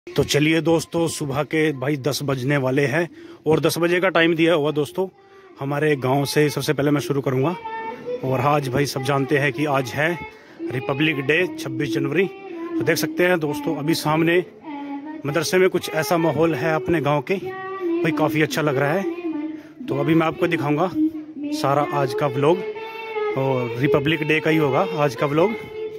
तो चलिए दोस्तों, सुबह के भाई 10 बजने वाले हैं और 10 बजे का टाइम दिया हुआ दोस्तों। हमारे गांव से सबसे पहले मैं शुरू करूंगा। और आज भाई सब जानते हैं कि आज है रिपब्लिक डे 26 जनवरी। तो देख सकते हैं दोस्तों, अभी सामने मदरसे में कुछ ऐसा माहौल है अपने गांव के, भाई काफ़ी अच्छा लग रहा है। तो अभी मैं आपको दिखाऊंगा सारा आज का व्लॉग, और रिपब्लिक डे का ही होगा आज का व्लॉग।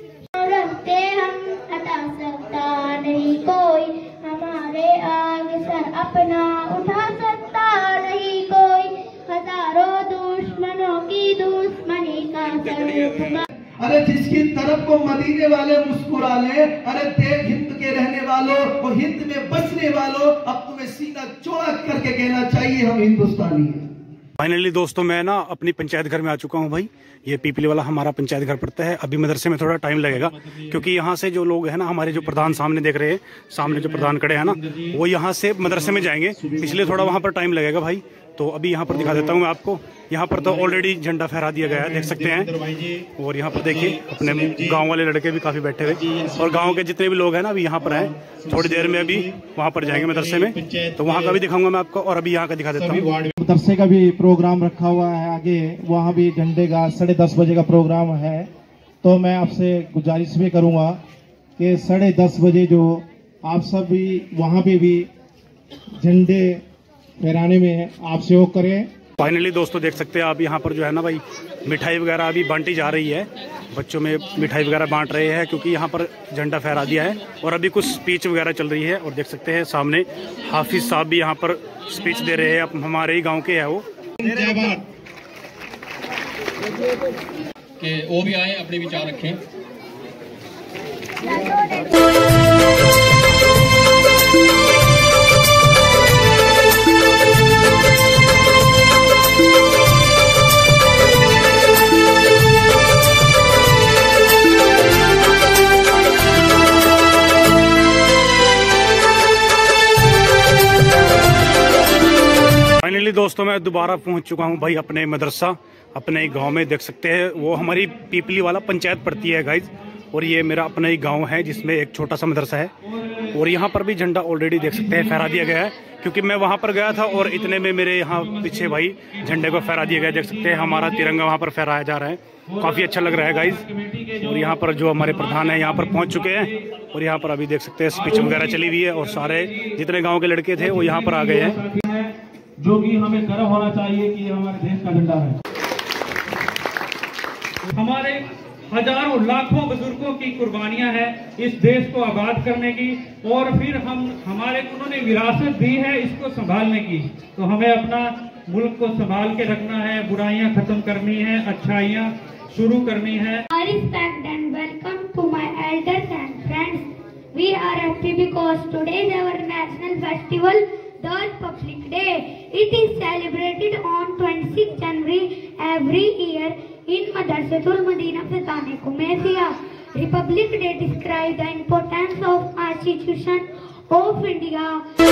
अपना उठा सकता नहीं कोई, हजारों दुश्मनों की दुश्मनी का सबूत। अरे जिसकी तरफ को मदीने वाले मुस्कुरा ले, अरे देख हिंद के रहने वालों और हिंद में बसने वालों, अब तुम्हें सीना चौड़ा करके कहना चाहिए हम हिंदुस्तानी हैं। फाइनली दोस्तों, मैं ना अपनी पंचायत घर में आ चुका हूँ भाई। ये पीपली वाला हमारा पंचायत घर पड़ता है। अभी मदरसे में थोड़ा टाइम लगेगा, क्योंकि यहाँ से जो लोग हैं ना, हमारे जो प्रधान सामने देख रहे हैं, सामने जो प्रधान खड़े हैं ना, वो यहाँ से मदरसे में जाएंगे, इसलिए थोड़ा वहाँ पर टाइम लगेगा भाई। तो अभी यहाँ पर दिखा देता हूँ मैं आपको। यहाँ पर तो ऑलरेडी झंडा फहरा दिया गया है, देख सकते हैं। और यहाँ पर देखिए अपने गांव वाले लड़के भी काफी बैठे हुए, और गांव के जितने भी लोग हैं ना अभी यहाँ पर हैं। थोड़ी देर में अभी वहाँ पर जाएंगे मदरसे में, तो वहाँ का भी दिखाऊंगा मैं आपको। और अभी यहाँ का दिखा देता हूँ। मदरसे का भी प्रोग्राम रखा हुआ है आगे, वहाँ भी झंडे का 10:30 बजे का प्रोग्राम है। तो मैं आपसे गुजारिश भी करूँगा कि 10:30 बजे जो आप सब भी वहाँ पे भी झंडे फहराने में आप सहयोग करें। फाइनली दोस्तों देख सकते हैं आप, यहाँ पर जो है ना भाई मिठाई वगैरह अभी बांटी जा रही है। बच्चों में मिठाई वगैरह बांट रहे हैं, क्योंकि यहाँ पर झंडा फहरा दिया है। और अभी कुछ स्पीच वगैरह चल रही है, और देख सकते हैं सामने हाफिज साहब भी यहाँ पर स्पीच दे रहे हैं। हमारे ही गांव के है वो। कि वो भी आए, अपने विचार रखें। फाइनली दोस्तों मैं दोबारा पहुंच चुका हूं भाई अपने मदरसा, अपने गांव में। देख सकते हैं वो हमारी पीपली वाला पंचायत पड़ती है गाइज। और ये मेरा अपना ही गांव है, जिसमें एक छोटा सा मदरसा है। और यहाँ पर भी झंडा ऑलरेडी देख सकते हैं फहरा दिया गया है, क्योंकि मैं वहाँ पर गया था और इतने में मेरे यहाँ पीछे भाई झंडे को फहरा दिया गया। देख सकते हैं हमारा तिरंगा वहाँ पर फहराया जा रहा है, काफ़ी अच्छा लग रहा है गाइज। और यहाँ पर जो हमारे प्रधान है यहाँ पर पहुँच चुके हैं, और यहाँ पर अभी देख सकते हैं स्पीच वगैरह चली हुई है। और सारे जितने गाँव के लड़के थे वो यहाँ पर आ गए हैं, जो कि हमें गर्व होना चाहिए कि हमारे देश का झंडा है। हमारे हजारों लाखों बुजुर्गों की कुर्बानियां हैं इस देश को आबाद करने की, और फिर उन्होंने विरासत दी है इसको संभालने की। तो हमें अपना मुल्क को संभाल के रखना है, बुराइयां खत्म करनी है, अच्छाइयां शुरू करनी है। I respect and welcome to my elders and friends. We are happy because today is our national festival, the Republic Day. It is celebrated on 26 January every year in Madrasatul Madina Fatane Kumesia. Republic Day describes the importance of Constitution of India.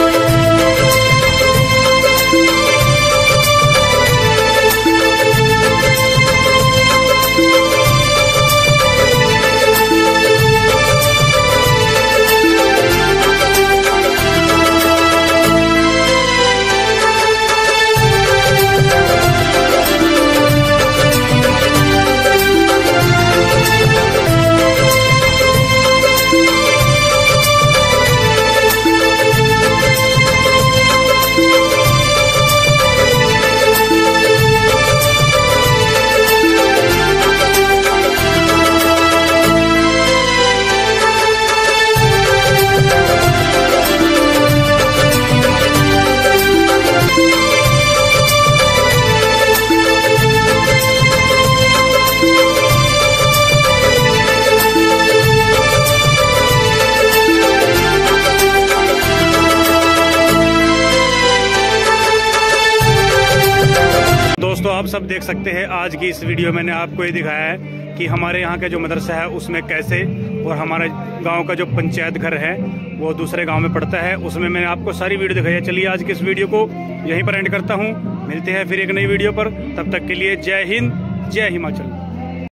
दोस्तों आप सब देख सकते हैं, आज की इस video मैंने आपको ये दिखाया है कि हमारे यहाँ का जो मदरसा है उसमें कैसे, और हमारे गांव का जो पंचायत घर है वो दूसरे गांव में पड़ता है, उसमें मैंने आपको सारी वीडियो दिखाई है। चलिए आज की इस वीडियो को यहीं पर एंड करता हूँ, मिलते हैं फिर एक नई वीडियो पर। तब तक के लिए जय हिंद, जय हिमाचल।